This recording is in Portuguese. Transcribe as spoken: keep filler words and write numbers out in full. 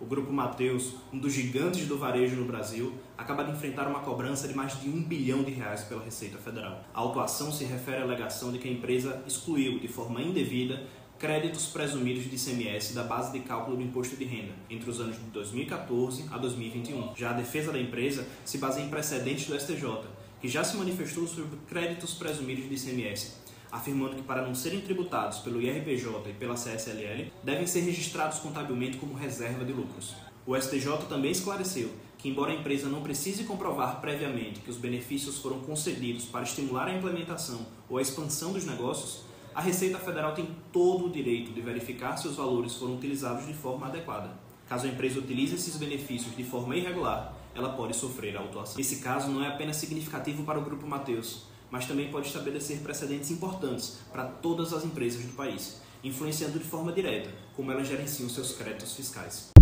o Grupo Mateus, um dos gigantes do varejo no Brasil, acaba de enfrentar uma cobrança de mais de um bilhão de reais pela Receita Federal. A autuação se refere à alegação de que a empresa excluiu, de forma indevida, créditos presumidos de I C M S da base de cálculo do imposto de renda entre os anos de dois mil e quatorze a dois mil e vinte e um. Já a defesa da empresa se baseia em precedentes do S T J, que já se manifestou sobre créditos presumidos de I C M S, afirmando que para não serem tributados pelo I R P J e pela C S L L, devem ser registrados contabilmente como reserva de lucros. O S T J também esclareceu que, embora a empresa não precise comprovar previamente que os benefícios foram concedidos para estimular a implementação ou a expansão dos negócios, a Receita Federal tem todo o direito de verificar se os valores foram utilizados de forma adequada. Caso a empresa utilize esses benefícios de forma irregular, ela pode sofrer a autuação. Esse caso não é apenas significativo para o Grupo Mateus, mas também pode estabelecer precedentes importantes para todas as empresas do país, influenciando de forma direta como elas gerenciam seus créditos fiscais.